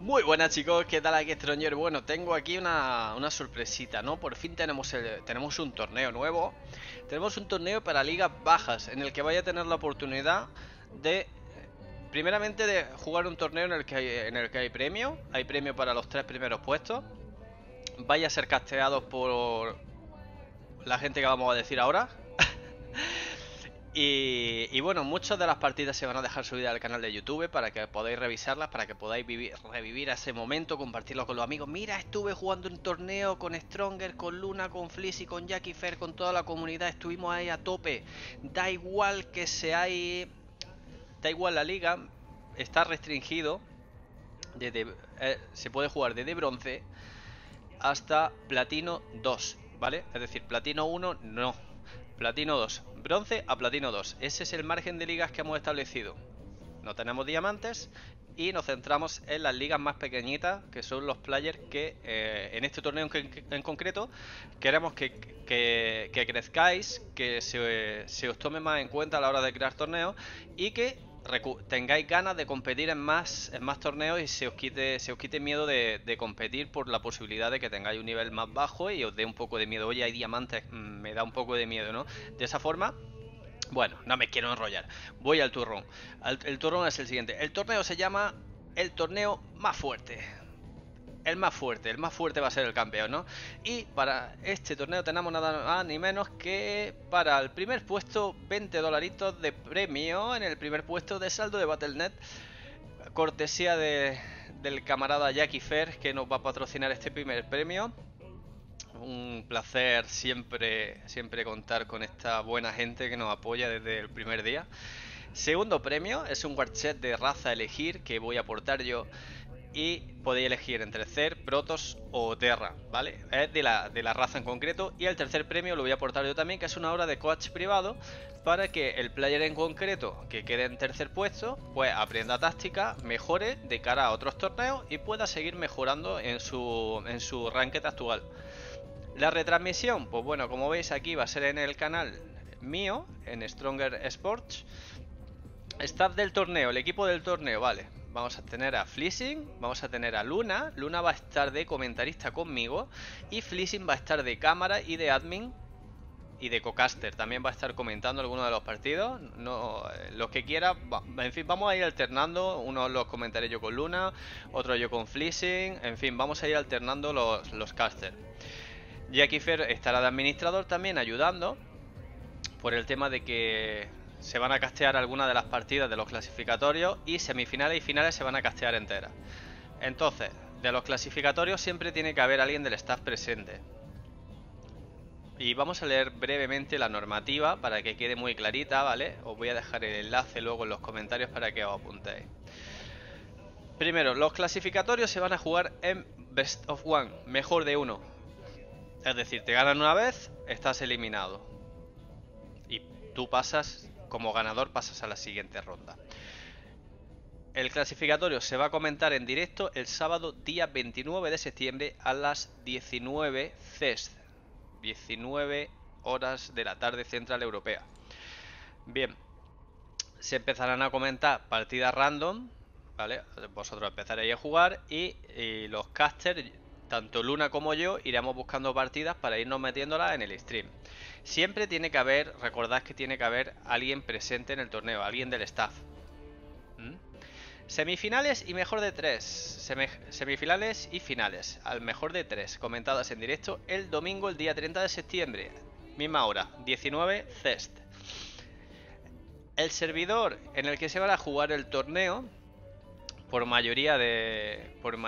Muy buenas chicos, ¿qué tal aquí Stronger? Bueno, tengo aquí una sorpresita, ¿no? Por fin tenemos un torneo nuevo. Tenemos un torneo para ligas bajas, en el que vaya a tener la oportunidad de, primeramente, de jugar un torneo en el que hay premio. Hay premio para los 3 primeros puestos. Vaya a ser casteados por la gente que vamos a decir ahora. Y bueno, muchas de las partidas se van a dejar subidas al canal de YouTube para que podáis revisarlas, para que podáis revivir ese momento, compartirlo con los amigos. Mira, estuve jugando un torneo con Stronger, con Luna, con Fleasy, con Jackie Fair, con toda la comunidad. Estuvimos ahí a tope. Da igual que seáis... Da igual la liga, está restringido. Se puede jugar desde bronce hasta platino 2, ¿vale? Es decir, platino 1 no. Platino 2, bronce a platino 2. Ese es el margen de ligas que hemos establecido. No tenemos diamantes y nos centramos en las ligas más pequeñitas, que son los players que en este torneo en concreto queremos que crezcáis, que se os tome más en cuenta a la hora de crear torneos y que tengáis ganas de competir en más torneos y se os quite miedo de competir por la posibilidad de que tengáis un nivel más bajo y os dé un poco de miedo. Oye, hay diamantes, me da un poco de miedo, ¿no? De esa forma, bueno, no me quiero enrollar. Voy al turrón. El turrón es el siguiente. El torneo se llama el torneo más fuerte. El más fuerte va a ser el campeón, ¿no? Y para este torneo tenemos nada más ni menos que para el primer puesto 20 dolaritos de premio en el primer puesto de saldo de Battle.net. Cortesía del camarada Jackie Fair, que nos va a patrocinar este primer premio. Un placer siempre contar con esta buena gente que nos apoya desde el primer día. Segundo premio es un Warchet de raza a elegir que voy a aportar yo. Y podéis elegir entre Cer, Protoss o Terra, ¿vale? Es de la raza en concreto. Y el tercer premio lo voy a aportar yo también, que es una hora de coach privado para que el player en concreto que quede en tercer puesto pues aprenda táctica, mejore de cara a otros torneos y pueda seguir mejorando en su ranked actual. La retransmisión, pues bueno, como veis aquí va a ser en el canal mío, en Stronger Sports. Staff del torneo, el equipo del torneo, vale. Vamos a tener a Fleasing, vamos a tener a Luna. Luna va a estar de comentarista conmigo y Fleasing va a estar de cámara y de admin y de co-caster. También va a estar comentando algunos de los partidos, no, los que quiera. En fin, vamos a ir alternando. Unos los comentaré yo con Luna, otros yo con Fleasing. En fin, vamos a ir alternando los casters. Jackie Fair estará de administrador también ayudando por el tema de que se van a castear algunas de las partidas de los clasificatorios y semifinales y finales se van a castear enteras. Entonces, de los clasificatorios siempre tiene que haber alguien del staff presente. Y vamos a leer brevemente la normativa para que quede muy clarita, ¿vale? Os voy a dejar el enlace luego en los comentarios para que os apuntéis. Primero, los clasificatorios se van a jugar en Best of One, mejor de uno. Es decir, te ganan una vez, estás eliminado. Y tú pasas... Como ganador pasas a la siguiente ronda. El clasificatorio se va a comentar en directo el sábado día 29 de septiembre a las 19 CEST, 19 horas de la tarde central europea. Bien, se empezarán a comentar partidas random, ¿vale? Vosotros empezaréis a jugar y los casters, tanto Luna como yo, iremos buscando partidas para irnos metiéndolas en el stream. Siempre tiene que haber, recordad que tiene que haber alguien presente en el torneo, alguien del staff. Semifinales y mejor de 3. Semifinales y finales, al mejor de 3, comentadas en directo el domingo, el día 30 de septiembre. Misma hora, 19 CEST. El servidor en el que se va a jugar el torneo, por mayoría de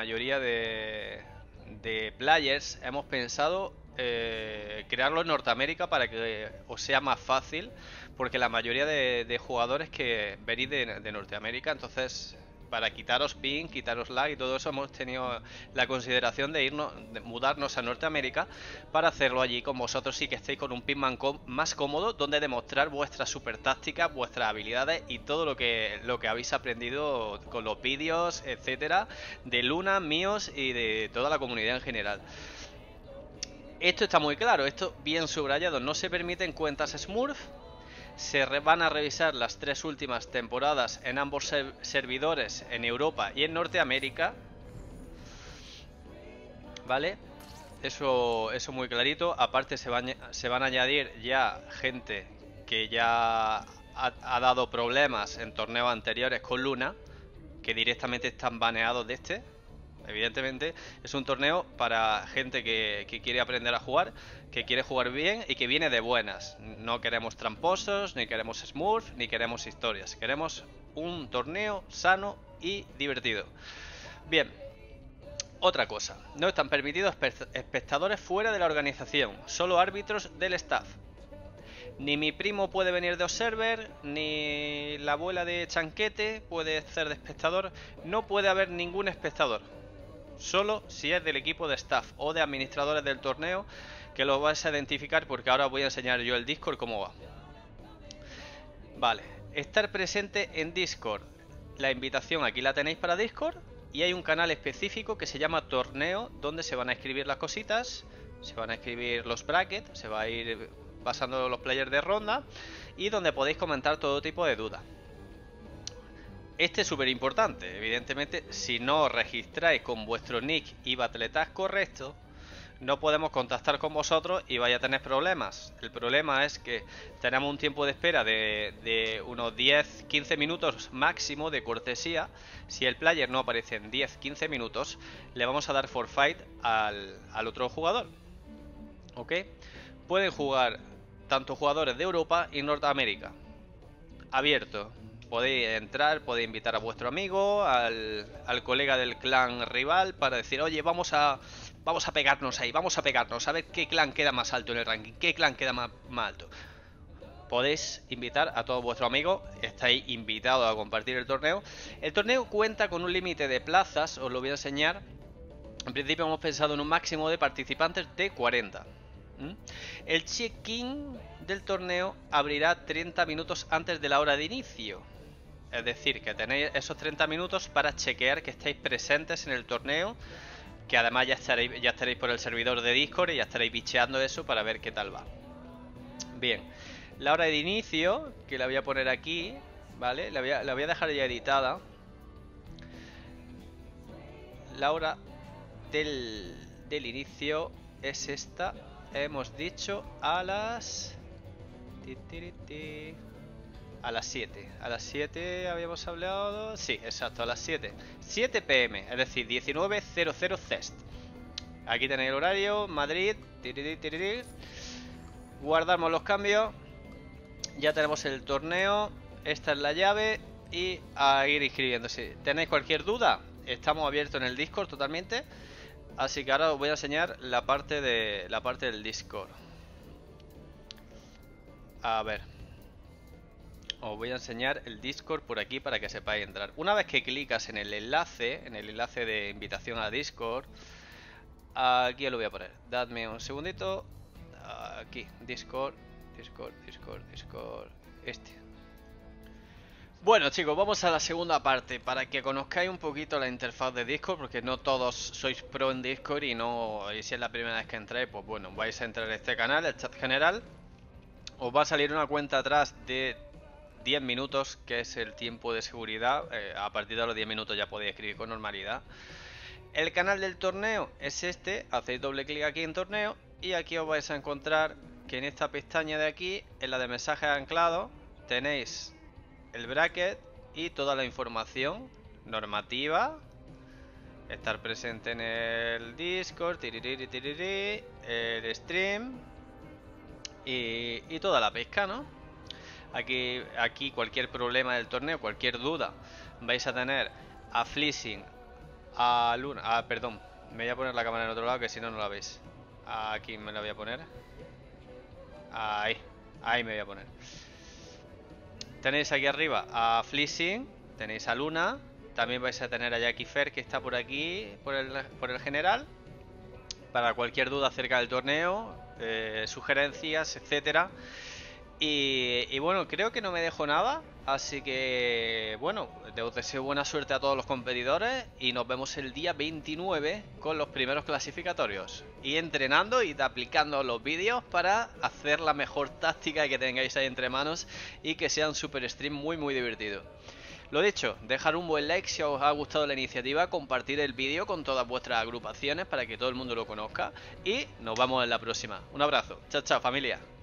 players, hemos pensado crearlo en Norteamérica para que os sea más fácil, porque la mayoría de jugadores que venís de Norteamérica, entonces para quitaros ping, quitaros lag y todo eso hemos tenido la consideración de mudarnos a Norteamérica para hacerlo allí con vosotros, sí que estéis con un pingman más cómodo donde demostrar vuestras super tácticas, vuestras habilidades y todo lo que habéis aprendido con los vídeos, etcétera, de Luna, míos y de toda la comunidad en general. Esto está muy claro, esto bien subrayado, no se permiten cuentas Smurf. Se van a revisar las 3 últimas temporadas en ambos servidores, en Europa y en Norteamérica, ¿vale? Eso muy clarito. Aparte se van a añadir ya gente que ya ha dado problemas en torneos anteriores con Luna, que directamente están baneados de este. Evidentemente es un torneo para gente que quiere aprender a jugar, que quiere jugar bien y que viene de buenas. No queremos tramposos, ni queremos smurf, ni queremos historias. Queremos un torneo sano y divertido. Bien, otra cosa. No están permitidos espectadores fuera de la organización, solo árbitros del staff. Ni mi primo puede venir de observer, ni la abuela de Chanquete puede ser de espectador. No puede haber ningún espectador. Solo si es del equipo de staff o de administradores del torneo, que lo vais a identificar porque ahora os voy a enseñar yo el Discord cómo va. Vale, estar presente en Discord. La invitación aquí la tenéis para Discord y hay un canal específico que se llama Torneo, donde se van a escribir las cositas, se van a escribir los brackets, se va a ir pasando los players de ronda y donde podéis comentar todo tipo de dudas. Este es súper importante, evidentemente si no os registráis con vuestro nick y battletag correcto, no podemos contactar con vosotros y vais a tener problemas. El problema es que tenemos un tiempo de espera de unos 10-15 minutos máximo de cortesía. Si el player no aparece en 10-15 minutos, le vamos a dar forfeit al otro jugador. ¿Ok? Pueden jugar tanto jugadores de Europa y Norteamérica. Abierto. Podéis entrar, podéis invitar a vuestro amigo, al colega del clan rival para decir, oye, vamos a pegarnos ahí, vamos a pegarnos, a ver qué clan queda más alto en el ranking, qué clan queda más alto. Podéis invitar a todos vuestros amigos, estáis invitados a compartir el torneo. El torneo cuenta con un límite de plazas, os lo voy a enseñar. En principio hemos pensado en un máximo de participantes de 40. El check-in del torneo abrirá 30 minutos antes de la hora de inicio. Es decir, que tenéis esos 30 minutos para chequear que estáis presentes en el torneo, que además ya estaréis por el servidor de Discord y ya estaréis bicheando eso para ver qué tal va. Bien, la hora de inicio, que la voy a poner aquí, ¿vale? La voy a dejar ya editada. La hora del inicio es esta. Hemos dicho a las... A las 7. A las 7 habíamos hablado... Sí, exacto, a las 7. 7 pm, es decir, 19:00 CEST. Aquí tenéis el horario, Madrid. Guardamos los cambios. Ya tenemos el torneo. Esta es la llave. Y a ir inscribiéndose. ¿Tenéis cualquier duda? Estamos abiertos en el Discord totalmente. Así que ahora os voy a enseñar la parte del Discord. A ver. Os voy a enseñar el Discord por aquí para que sepáis entrar. Una vez que clicas en el enlace de invitación a Discord, aquí lo voy a poner. Dadme un segundito. Aquí, Discord. Este. Bueno, chicos, vamos a la segunda parte para que conozcáis un poquito la interfaz de Discord, porque no todos sois pro en Discord y si es la primera vez que entráis, pues bueno, vais a entrar a este canal, el chat general. Os va a salir una cuenta atrás de 10 minutos, que es el tiempo de seguridad. A partir de los 10 minutos ya podéis escribir con normalidad. El canal del torneo es este. Hacéis doble clic aquí en torneo y aquí os vais a encontrar que en esta pestaña de aquí, en la de mensajes anclados, tenéis el bracket y toda la información normativa. Estar presente en el Discord, el stream y toda la pesca, ¿no? Aquí cualquier problema del torneo, cualquier duda, vais a tener a Fleasing, a Luna... perdón, me voy a poner la cámara en otro lado que si no, no la veis. Aquí me la voy a poner. Ahí me voy a poner. Tenéis aquí arriba a Fleasing, tenéis a Luna, también vais a tener a Jackie Fer, que está por aquí, por el general, para cualquier duda acerca del torneo, sugerencias, etcétera. Y bueno, creo que no me dejo nada, así que bueno, os deseo buena suerte a todos los competidores y nos vemos el día 29 con los primeros clasificatorios. Y entrenando y aplicando los vídeos para hacer la mejor táctica que tengáis ahí entre manos y que sea un super stream muy divertido. Lo dicho, dejar un buen like si os ha gustado la iniciativa, compartir el vídeo con todas vuestras agrupaciones para que todo el mundo lo conozca y nos vemos en la próxima. Un abrazo, chao chao familia.